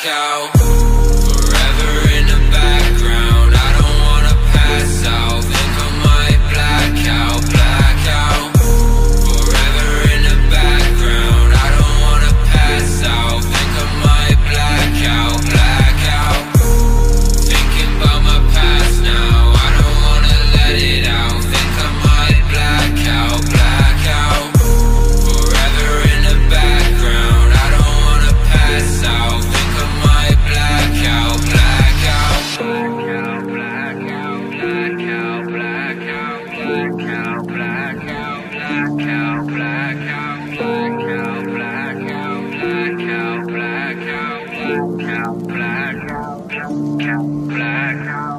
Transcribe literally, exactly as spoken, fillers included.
blackout. Forever in the background, I don't wanna pass out. Think I might blackout, blackout. Forever in the background, I don't wanna pass out. Think I might blackout, blackout. Thinking about my past now, I don't wanna let it out. Think I might blackout, blackout. Forever in the background, I don't wanna pass out. Think I might blackout, blackout. Blackout, blackout, blackout, blackout, blackout, blackout, blackout, blackout, blackout, blackout, blackout, blackout, blackout, blackout, blackout.